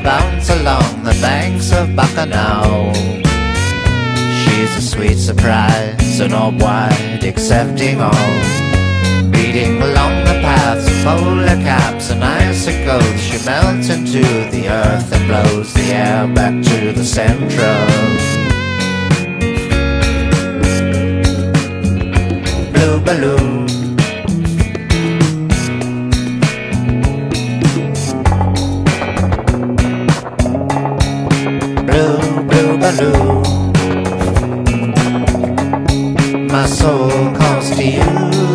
bounce along the banks of Bacchanal. She's a sweet surprise, an orb wide, accepting all. Beating along the paths of polar caps and icicles, she melts into the earth and blows the air back to the central. Blue balloon, blue, blue balloon. My soul calls to you.